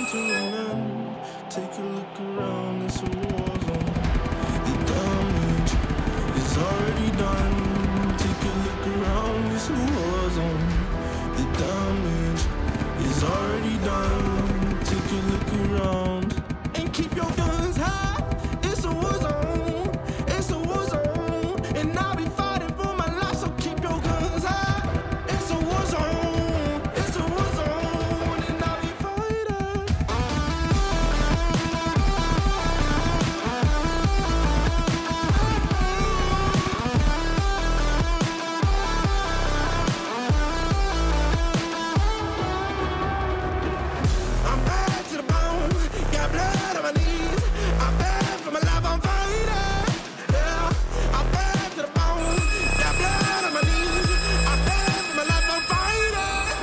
come to an end. Take a look around, it's a war zone. The damage is already done. Take a look around, it's a war zone. The damage is already done. Take a look around and keep your guns high. It's a war zone. It's a war zone, and I'll be fighting for my life. So keep your guns high. It's a war zone. It's a war zone, and I'll be fighting. I'm bad to the bone. Got blood on my knees. I'm bad for my life. I'm fighting. Yeah, I'm bad to the bone. Got blood on my knees. I'm bad for my life. I'm fighting.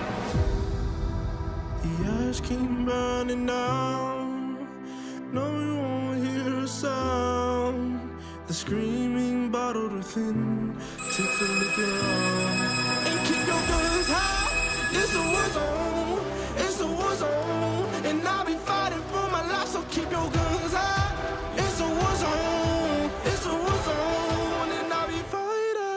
The ash keep burning down. No, you won't hear a sound. The screaming bottled within. Take a look around and keep your guns high. It's a war zone. It's a war zone, and I'll be fighting for my life. So keep your guns high. It's a war zone. It's a war zone, and I'll be fighting.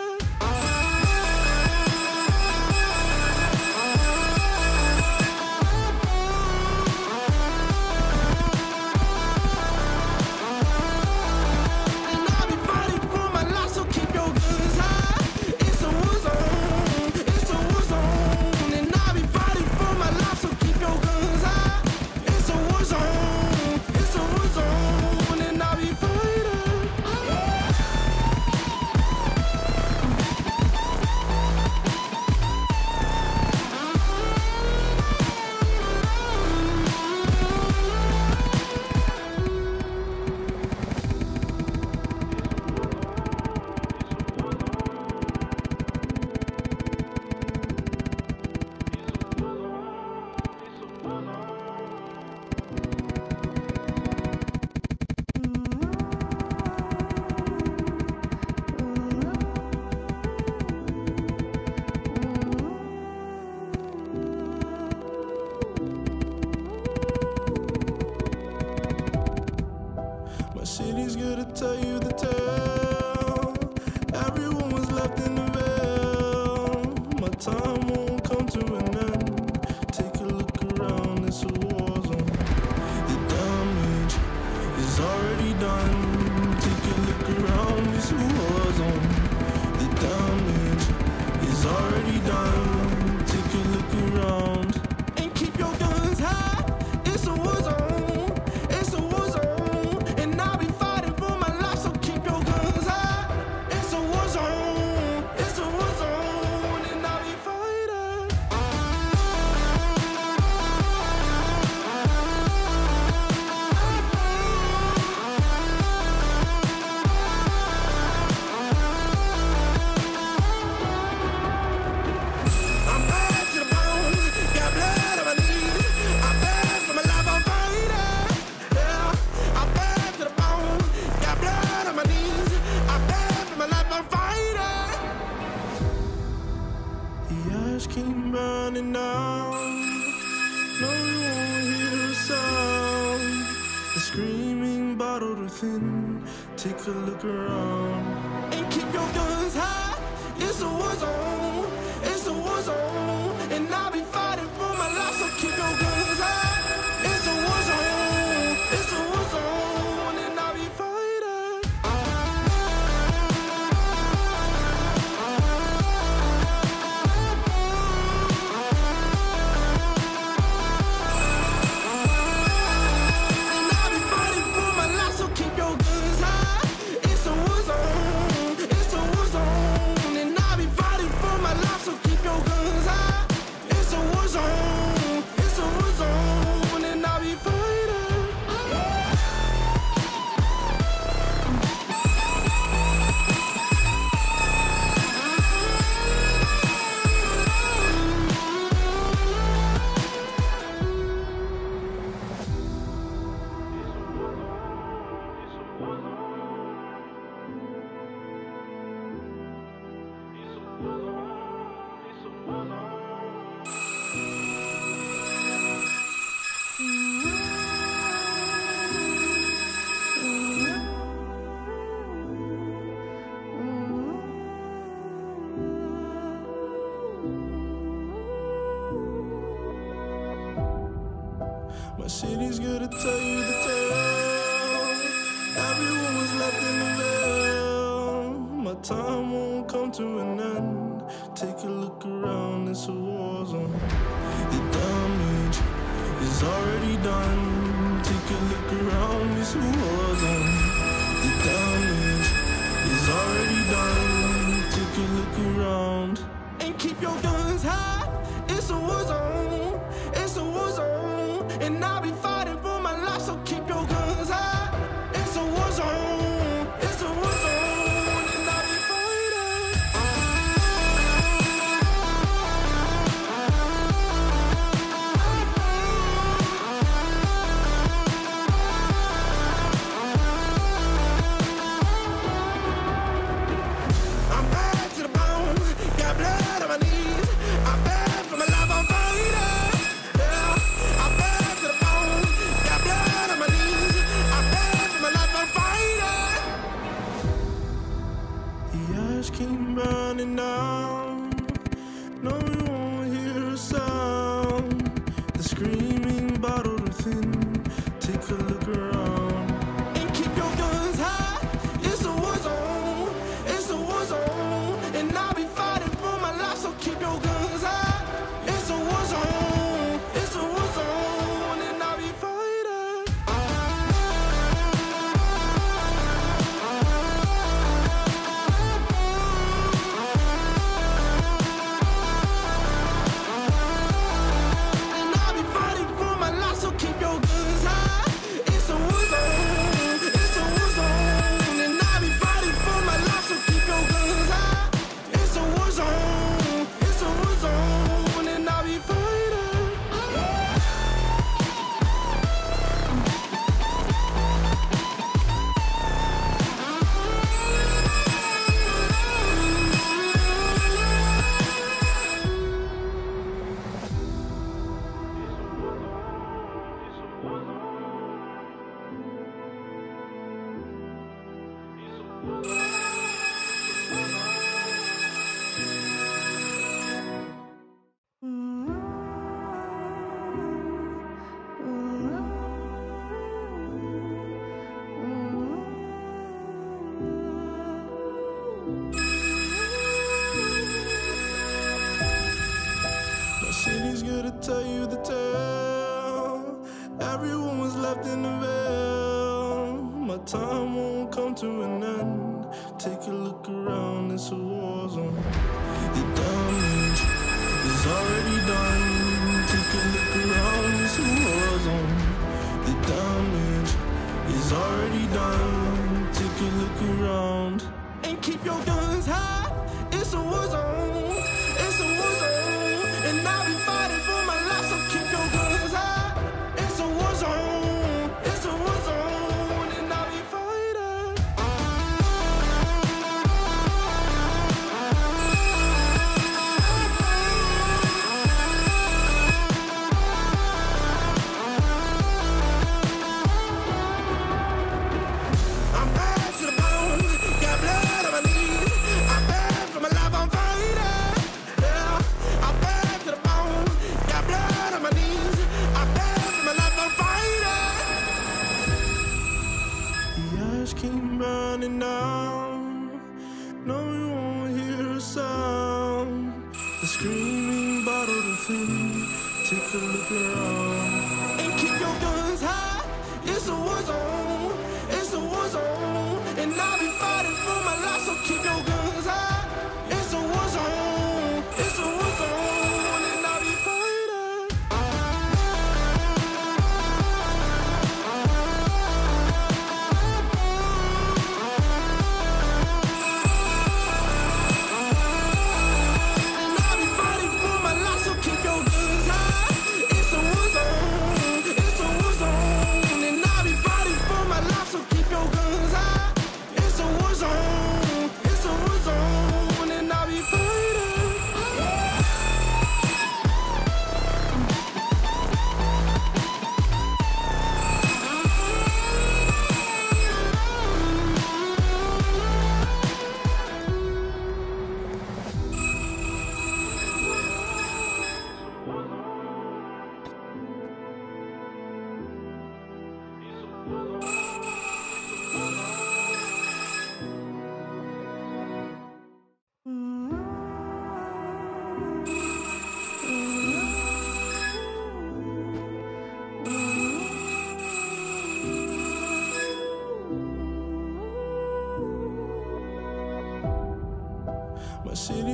And I'll be fighting for my life. So keep your guns high. It's a war zone. It's a war zone, and I'll be fighting for my life. So keep your guns high. It's a war zone. It's a war zone, and I'll be fighting. My city's gonna tell you the tale. Everyone was left in the veil. My time won't come to an end. Take a look around, it's a war zone. The damage is already done. Take a look around, it's a war zone. The damage is already done. Take a look around and keep your guns high. It's a war zone. It's a war zone, and I'll be fighting for my life. So keep your guns high. It's a war zone. It's a war zone, and I'll be fighting. I'm bad to the bone. Got blood on my knees. I'm bad for my life. I'm fighting. Yeah, I'm bad to the bone. Got blood on my knees. I'm bad for my life. I'm fighting. The ash keep burning down. No, you won't hear a sound. The screaming bottled within. Take a look around and keep your guns high. It's a war zone. It's a war zone, and I'll be fighting for my life. So keep your guns high. It's a war zone. It's a war zone, and I'll be fighting. And I'll be fighting for my life. So keep your guns high. It's a war zone. It's a war zone, and I'll be fighting for my My city's gonna tell you the tale. Everyone was left in the veil. My time won't come to an end. Take a look around, it's a war zone. The damage is already done. Take a look around, it's a war zone. The damage is already done. Take a look around. And keep your guns high. It's a war zone. It's a war zone. And I'll be fighting for my life, so keep your guns high. It's a war zone. It's a war zone. And I'll be fighting. I'm bad to the bone. Got blood on my knees. I'm bad for my life, I'm fighting. Yeah, I'm bad to the bone. Got blood on my knees. I'm bad for my life, I'm fighting. The ash came burning down. No, you won't hear a sound. The screaming bottled within. Take a look around. And keep your guns high. It's a war zone. It's a war zone. And I'll be fighting for my life, so keep your guns high. It's a war zone. It's a war zone. And I'll be fighting. And I'll be fighting for my life, so keep your guns high. It's a war zone. It's a war zone. And I'll be fighting for my life, so keep your guns high. It's a war zone. It's a war zone. And I'll be fighting. My city's gonna tell you the tale. Everyone was left in the veil. My time won't come to an end. Take a look around, it's a war zone. The damage is already done. Take a look around, it's a war zone. The damage is already done. Take a look around. And keep your guns high. It's a war zone. It's a war zone. And I'll be fighting for my life, so keep your guns high. It's a war zone. It's a war zone. And I'll be fighting. I'm bad to the bone. Got blood on my knees. I'm bad for my life, I'm fighting. Yeah, I'm bad to the bone. Got blood on my knees. I'm bad for my life, I'm fighting. The ash came burning down. No, you won't hear a sound. The screaming bottled within. Take a look around. And keep your guns high. It's a war zone. It's a war zone. And I'll be fighting for my life, so keep your guns high. It's a war zone. It's a war zone. And I'll be fighting. And I'll be fighting for my life, so keep your guns high. It's a war zone. It's a war zone. And I'll be fighting for my life, so keep your guns high. It's a war zone. It's a war zone.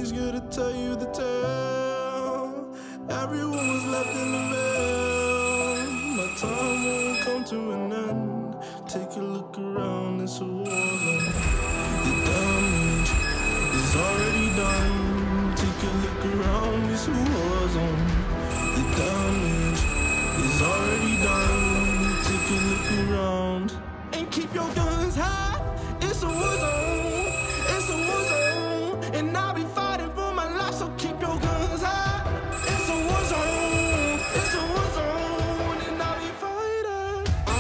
city's gonna tell you the tale. Everyone was left in the veil. My time won't come to an end. Take a look around, it's a war zone. The damage is already done. Take a look around, it's a war zone. The damage is already done. Take a look around and keep your guns high. It's a war zone. It's a war zone, and I'll be fighting for my life. So keep your guns high. It's a war zone. It's a war zone, and I'll be fighting.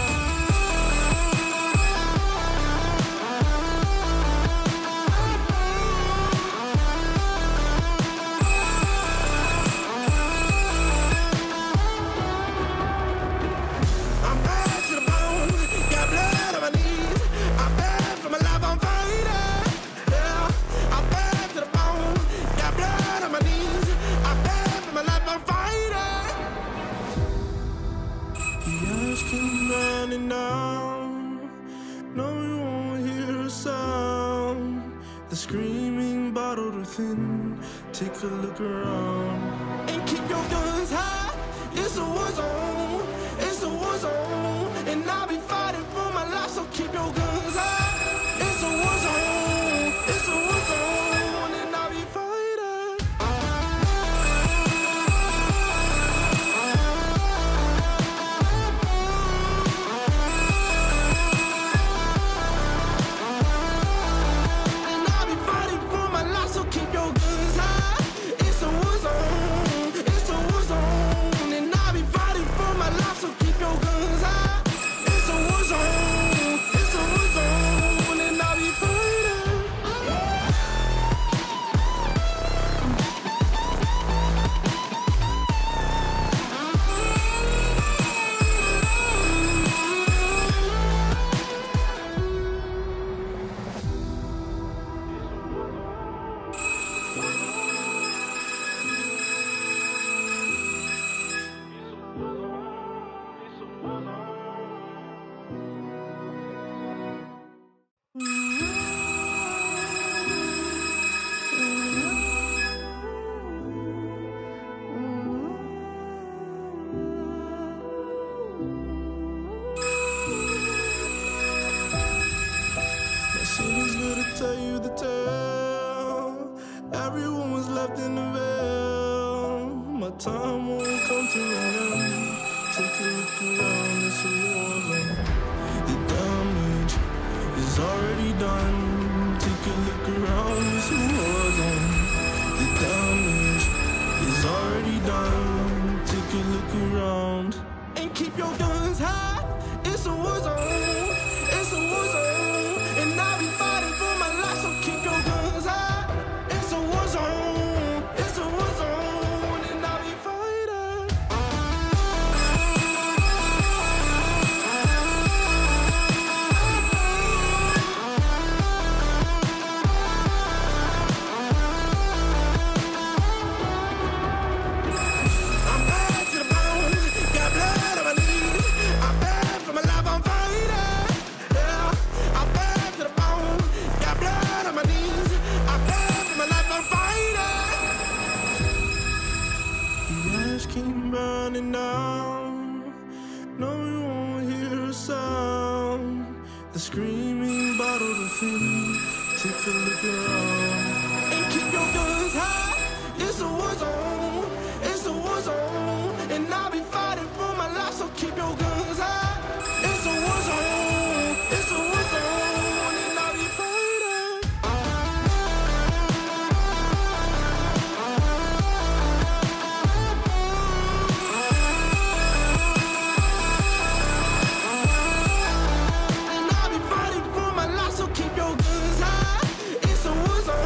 I'm bad to the bone, got blood on my knees. I'm bad for my life, I'm fighting. Yeah, I'm bad to the bone, got blood on my knees. I'm bad for my life, I'm fighting. The ash came running down. No, you won't hear a sound. The screaming bottled within. Take a look around and keep your guns high. It's a war zone. It's a war zone, and I'll be fighting for my life. So keep your guns high. It's a war zone. It's a war zone, and I'll be fighting. And I'll be fighting for my life. So keep your guns high. It's a war zone. It's a war zone, and I'll be fighting for my life. So keep your guns high. It's a war zone. It's a war zone, and I'll be fighting. My city's gonna tell you the tale. Everyone was left in the veil. My time won't come to an end. Take a look around, it's a war zone. The damage is already done. Take a look around, it's a war zone. The damage is already done. Take a look around and keep your guns high. It's a war zone. It's a war zone, and I'll be fighting for my life. So keep your guns high. It's a war zone. It's a war zone, and I'll be fighting. I'm bad to the bone, got blood on my knees. I'm bad for my life, I'm fighting. Yeah, I'm bad to the bone, got blood on my knees. I'm bad for my life, I'm fighting. The ash came burning down. No, you won't hear a sound. The screaming bottled within. Take a look around and keep your guns high. It's a war zone. It's a war zone, and I'll be fighting for my life. So keep your guns high. It's a war zone. It's a war zone, and I'll be fighting. And I'll be fighting for my life. So keep your guns high. It's a war zone.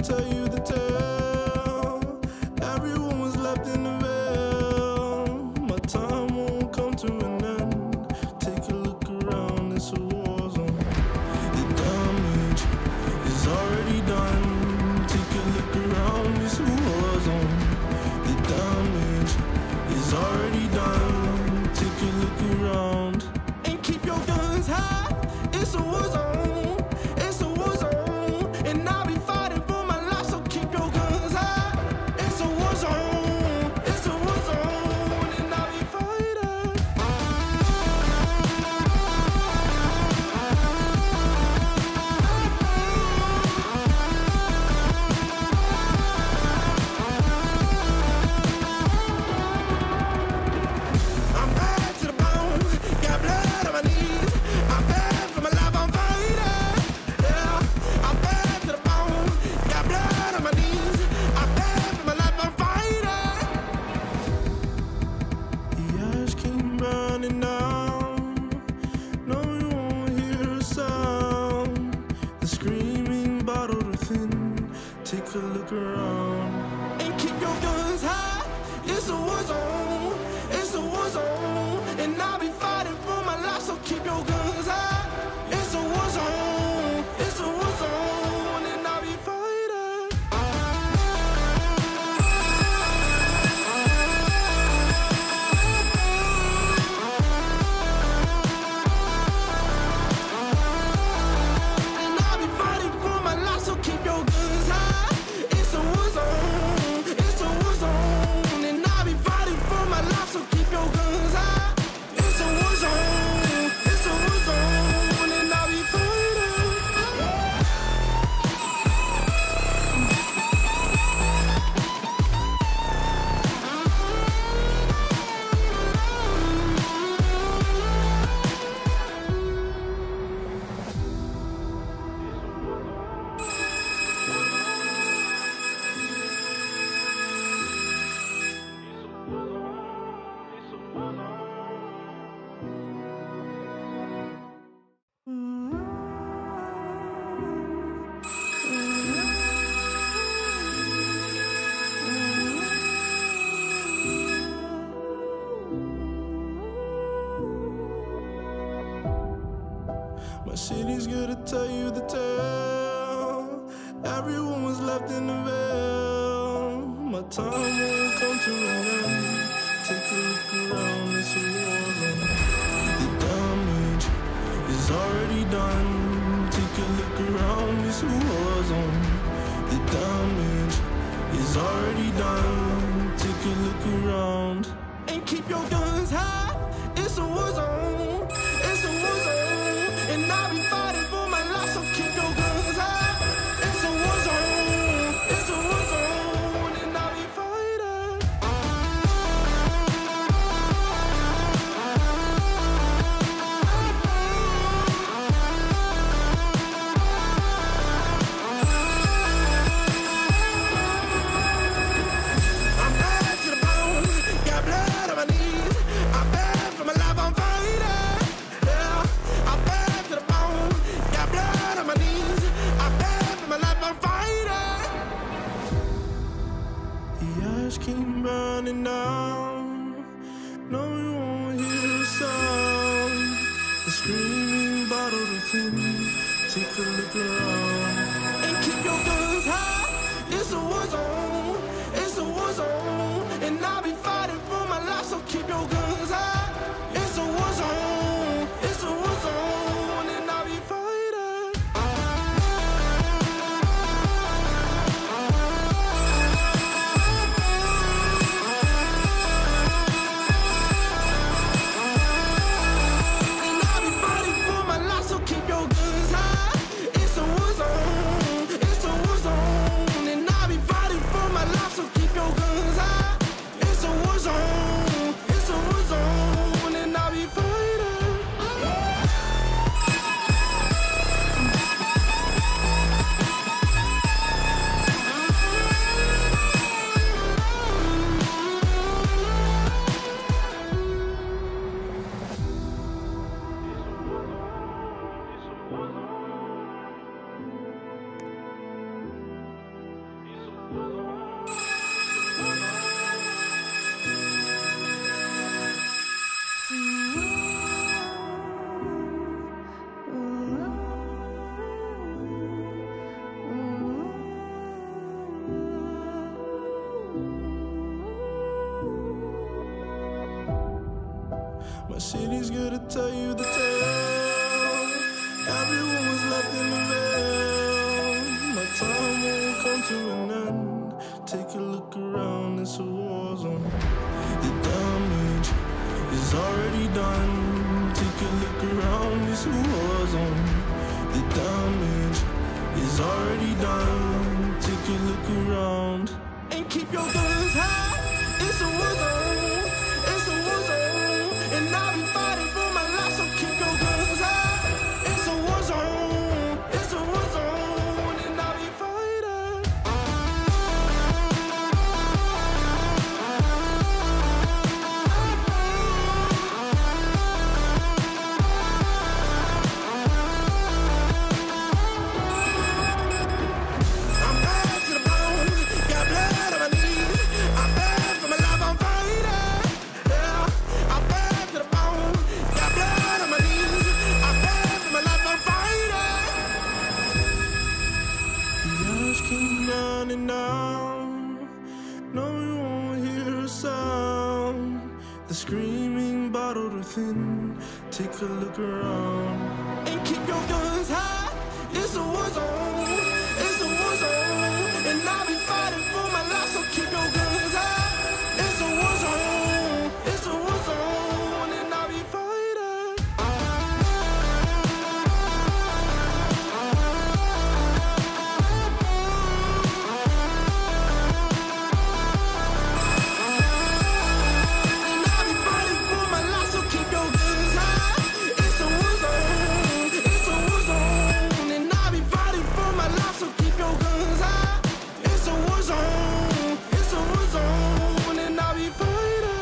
tell you the tale. Everyone was left in the veil. My time won't come to an end. Take a look around, it's a war zone. The damage is already done. Take a look around, it's a war zone. The damage is already done. Take a look around and keep your guns high. It's a war zone. It's a war zone, and I'll be fighting for my life. So keep your guns high. It's a war zone. It's a war zone, and I'll be fighting. I'm bad to the bone, got blood on my knees. I'm bad for my life, I'm fighting. Yeah, I'm bad to the bone, got blood on my knees. I'm bad for my life, I'm fighting. The ash came running down. No, you won't hear a sound. The screaming bottled within. Take a look around and keep your guns high. It's a war zone. It's a war zone, and I'll be fighting for my life. So keep your guns high. It's a war zone. It's a war zone, and I'll be fighting. And I'll be fighting for my life. So keep your guns high. It's a war zone. It's a war zone, and I'll be fighting for my life. So keep your guns high. It's a war zone. It's a war zone, and I'll be fighting. My city's gonna tell you the tale. Everyone was left in the veil. My time won't come to an end. Take a look around, it's a war zone. The damage is already done. Take a look around, it's a war zone. The damage is already done. Take a look around and keep your guns high. It's a war zone. It's a war zone, and I'll be fighting for my life. So keep your guns high. It's a war zone. It's a war zone, and I'll be fighting. city's gonna tell you the tale. Everyone was left in the veil. My time won't come to an end. Take a look around, it's a war zone. The damage is already done. Take a look around, it's a war zone. The damage is already done. Take a look around and keep your guns high. It's a war zone. It's a war zone. And I'll be fighting for my life, so keep your guns high. It's a war zone. It's a war zone. And I'll be fighting. I'm bad to the bone. Got blood on my knees. I'm bad for my life, I'm fighting. Yeah, I'm bad to the bone. Got blood on my knees. I'm bad for my life, I'm fighting. The hours came down and down. No, you won't hear a sound. The screaming bottled within. Take a look around and keep your guns high. It's a war zone. It's a war zone. And I'll be fighting for my life, so keep your guns high. It's a war zone. It's a war zone. And I'll be fighting. And I'll be fighting for my life, so keep your guns high. It's a war zone. It's a war zone. And I'll be fighting for my life, so keep your guns high. It's a war zone. It's a war zone. And I'll be fighting.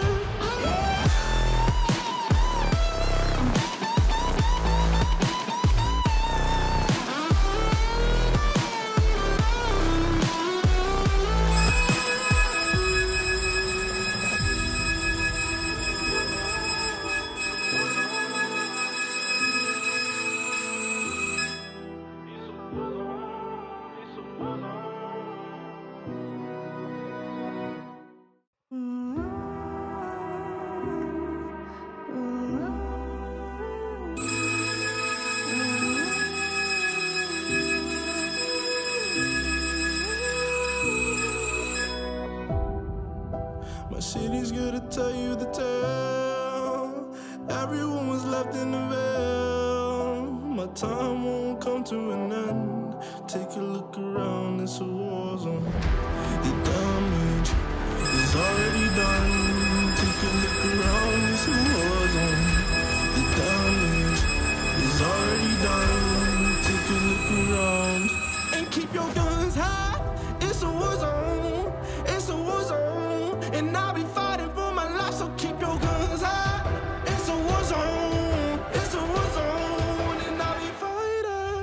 My city's gonna tell you the tale. Everyone was left in the veil. My time won't come to an end. Take a look around, it's a war zone. The damage is already done. Take a look around, it's a war zone. The damage is already done. Take a look around and keep your guns high. It's a war zone. It's a war zone. And I'll be fighting for my life, so keep your guns high. It's a war zone. It's a war zone. And I'll be fighting.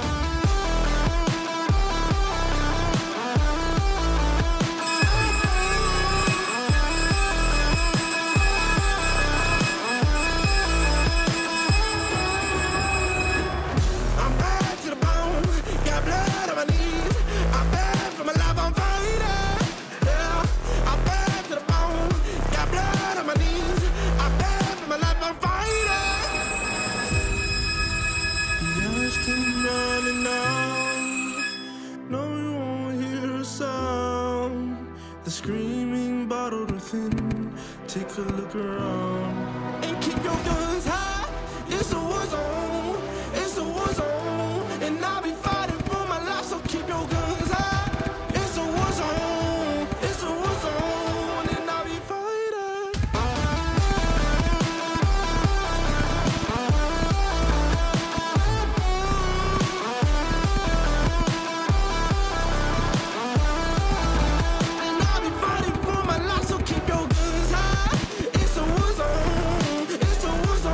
I'm bad to the bone. Got blood on my knees. I'm bad for my life, I'm fighting. Yeah, I'm bad to the bone. Got blood on my knees. I'm bad for my life, I'm fighting. The hours came down and down. No, you won't hear a sound. The screaming bottled within. Take a look around and keep your guns high. It's a war zone. It's a war zone. And I'll be fighting for my life, so keep your guns high. It's a war zone. It's a war zone. And I'll be fighting. And I'll be fighting for my life, so keep your guns high. It's a war zone. It's a war zone.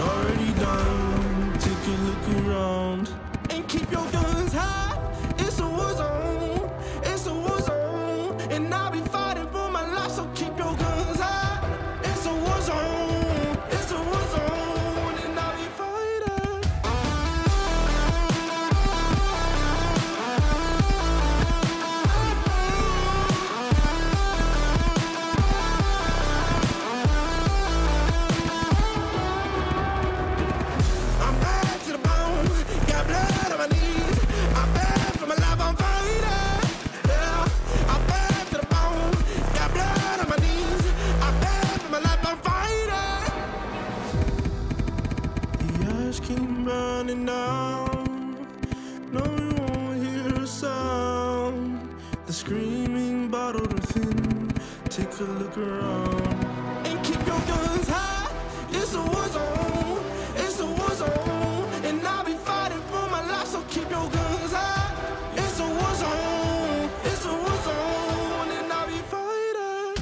already done. Take a look around and keep your guns high. It's a war zone, it's a war zone, and I'll be fighting for my life, so keep your guns high. It's a war zone, it's a war zone, and I'll be fighting. I'm bad to the bone, got blood on my knees. I'm bad for my life, I'm fighting. Yeah, I'm bad to the bone, got blood on my knees. I'm bad for my life, I'm fighting. The ash came running out. No, you won't hear a sound. The screaming bottled within. Take a look around and keep your guns high. It's a war zone, it's a war zone, and I'll be fighting for my life, so keep your guns high. It's a war zone, it's a war zone, and I'll be fighting.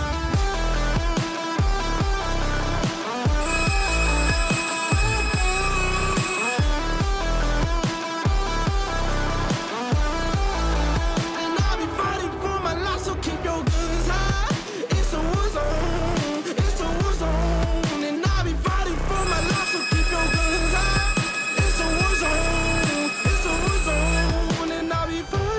And I'll be fighting for my life, so keep your guns high. It's a war zone, it's a war zone, and I'll be fighting for my life, so keep your guns high. It's a war zone, it's a war zone, and I'll be fighting.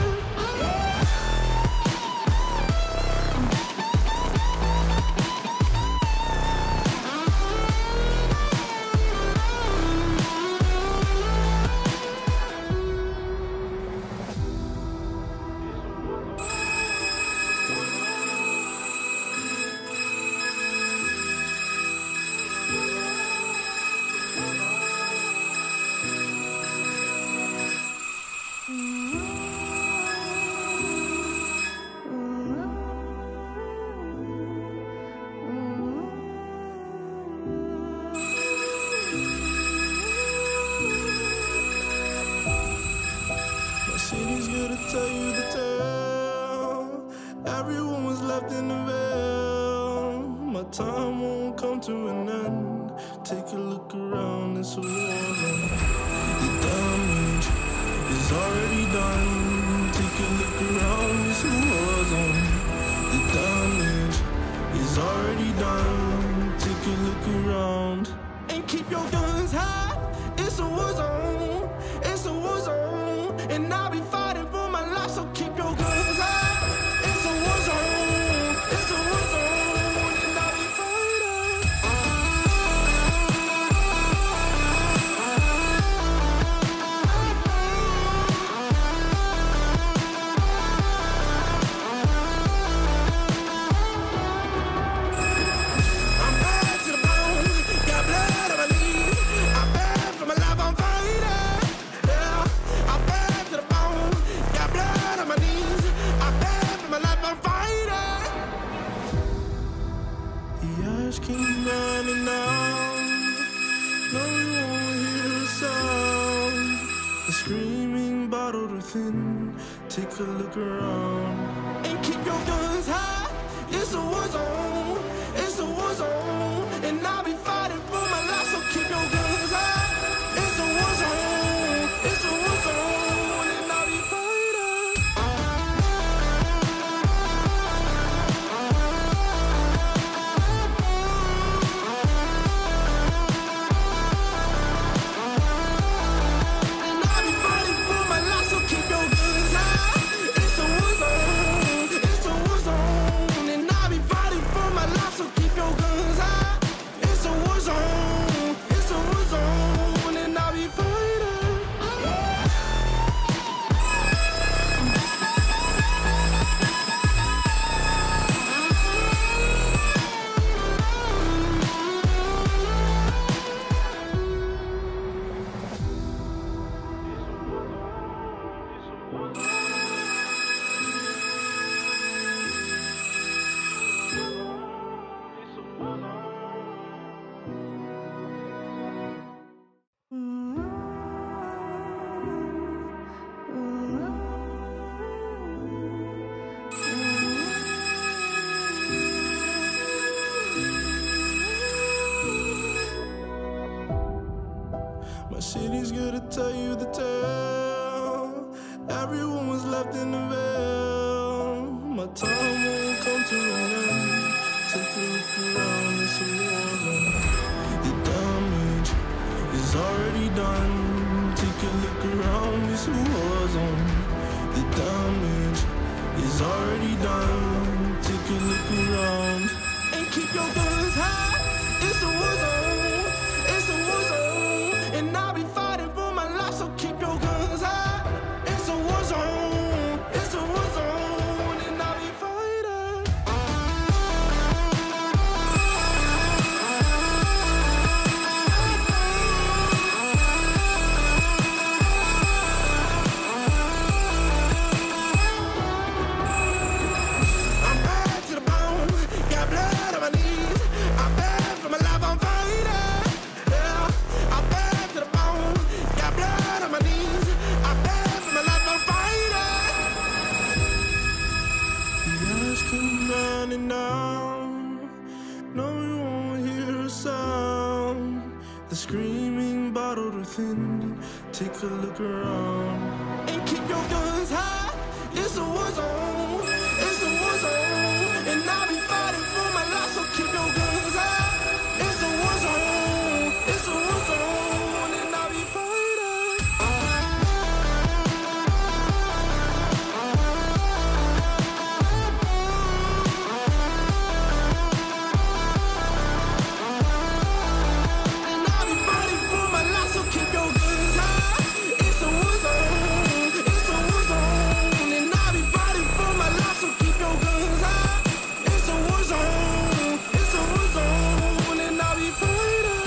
My city's here to tell you the tale. Everyone was left in the veil. My time won't come to an end. Take a look around, it's a war zone. The damage is already done. Take a look around, it's a war zone. The damage is already done. Take a look around and keep your guns high. It's a war zone, it's a war zone, and I'll be fighting for my life, so keep your guns high. It's a war zone, it's a war zone, and I'll be fighting. I'm bad to the bone, got blood on my knees. I'm bad for my life, I'm fighting. Yeah, I'm bad to the bone, got blood on my knees. I'm bad for my life, I'm fighting. The ash came running out. No, you won't hear a sound. The screaming bottled within. Take a look around and keep your guns high. It's a war zone, it's a war zone, and I'll be fighting for my life, so keep your guns high. It's a war zone, it's a war zone, and I'll be fighting. And I'll be fighting for my life, so keep your guns high. It's a war zone, it's a war zone, and I'll be fighting for my life, so keep your guns high. It's a war zone, it's a war zone, and I'll be fighting. Everyone was left in the veil. My time won't come to an end. Take a look around, it's a war zone. The damage is already done. Take a look around, it's a war zone. The damage is already done. Take a look around and keep your guns high. It's a war zone. It's a war zone, and I'll be fighting for my life. So keep your guns high. It's a war zone. It's a war zone, and I'll be fighting. I'm bad to the bone. Got blood on my knees. I'm bad for my life. I'm fighting. Yeah, I'm bad to the bone. Got blood on my knees. I'm bad for my life. I'm fighting. The eyes keep running down. No, you won't hear a sound. The screaming bottled within. Take a look around and keep your guns high. It's a war zone. It's a war zone, and I'll be fighting for my life. So keep your guns high. It's a war zone. It's a war zone, and I'll be fighting. And I'll be fighting for my life. So keep your guns high. It's a war zone. It's a war zone, and I'll be fighting for my life. So keep your guns high. It's a war zone. It's a war zone, and I'll be fighting.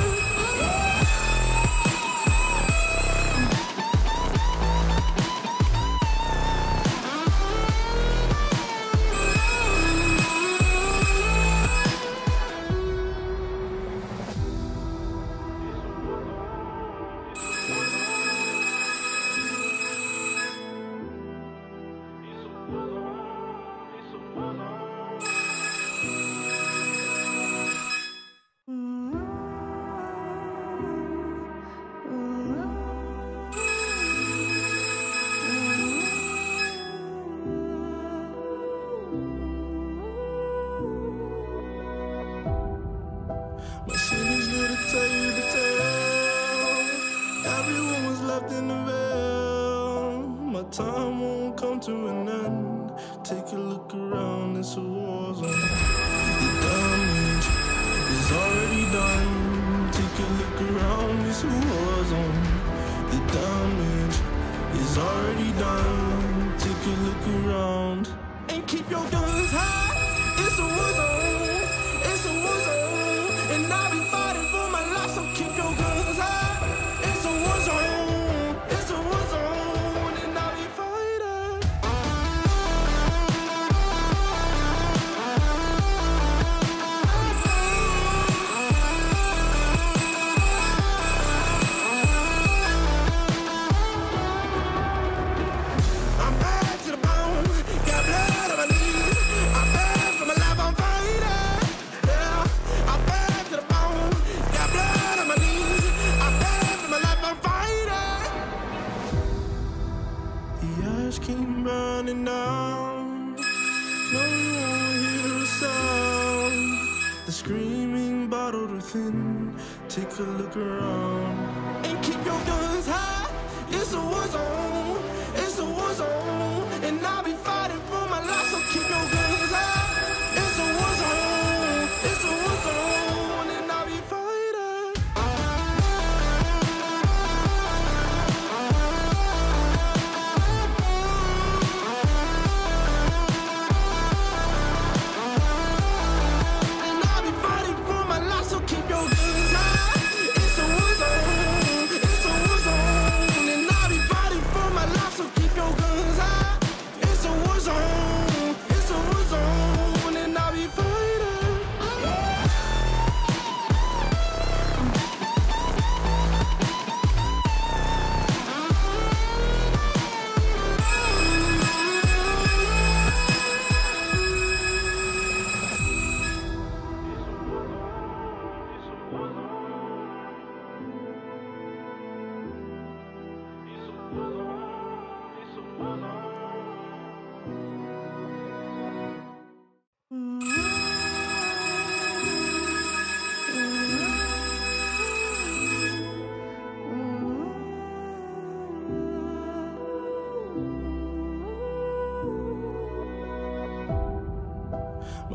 My city's here to tell you the tale. Everyone was left in the veil. My time won't come to an end. Take a look around, it's a war zone. The damage is already done. Take a look around, it's a war zone. The damage is already done. Take a look around and keep your guns high. It's a war zone. It's a war zone, and I'll be fighting for my life. So keep your guns high. It's a war zone. It's a war zone, and I'll be fighting. I'm bad to the bone. Got blood on my knees. I'm bad for my life. I'm fighting. Yeah, I'm bad to the bone. Got blood on my knees. I'm bad for my life. I'm fighting. The eyes keep burning down. No, you won't hear a sound. The screaming bottled within. Take a look around and keep your guns high. It's a war zone. It's a war zone, and I'll be fighting for my life. So keep your guns high. It's a war zone. It's a war zone, and I'll be fighting. And I'll be fighting for my life. So keep your guns high. It's a war zone. It's a war zone, and I'll be fighting.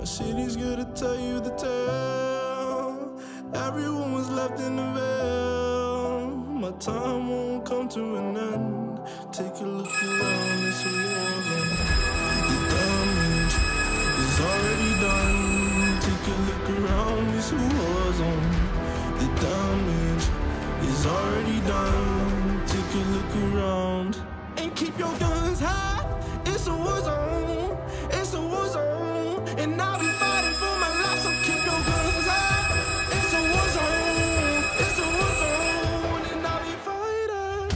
city's gonna tell you the tale. Everyone was left in the veil. My time won't come to an end. Take a look around, it's a war zone. The damage is already done. Take a look around, it's a war zone. The damage is already done. Take a look around. And keep your guns high. It's a war zone. It's a war zone. And I'll be fighting for my life, so keep your guns high. It's a war zone. It's a war zone. And I'll be fighting.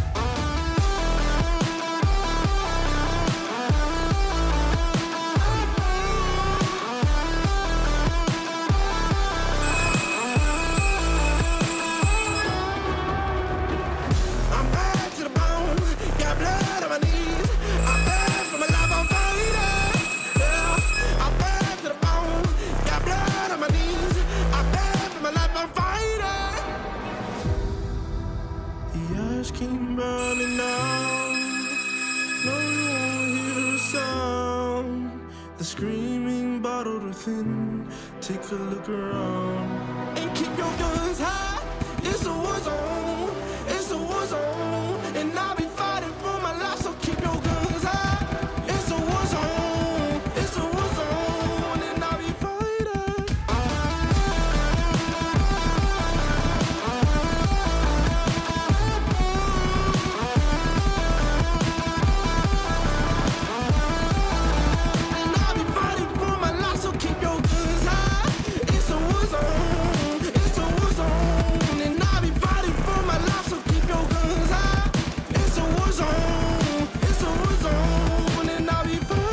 I'm bad to the bone. Got blood on my knees. I'm bad for my life, I'm fighting. Yeah, I'm bad to the bone. Got blood on my knees. I'm bad for my life, I'm fighting. The ash came burning out. No one hear a sound. The screaming bottled within. Take a look around. And keep your guns high. It's a war zone. It's a war zone. And I'll be fighting for my life, so keep your guns high. It's a war zone. It's a war zone. And I'll be fighting. And I'll be fighting for my life, so keep your guns high. It's a war zone. It's a war zone. And I'll be fighting for my life, so keep your guns high. It's a war zone. It's a war zone. And I'll be fighting.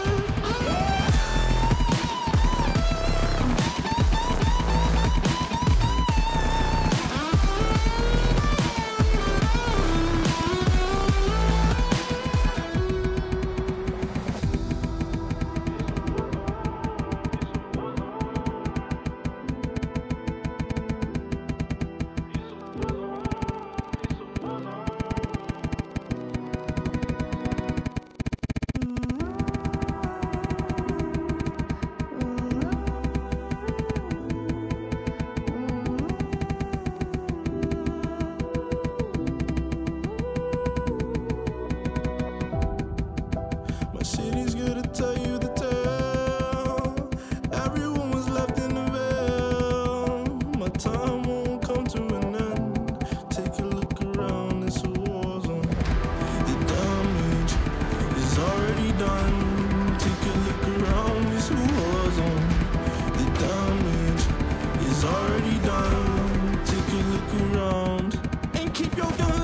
My city's gonna tell you the tale. Everyone was left in the veil. My time won't come to an end. Take a look around, it's a war zone. The damage is already done. Take a look around, it's a war zone. The damage is already done. Take a look around. And keep your guns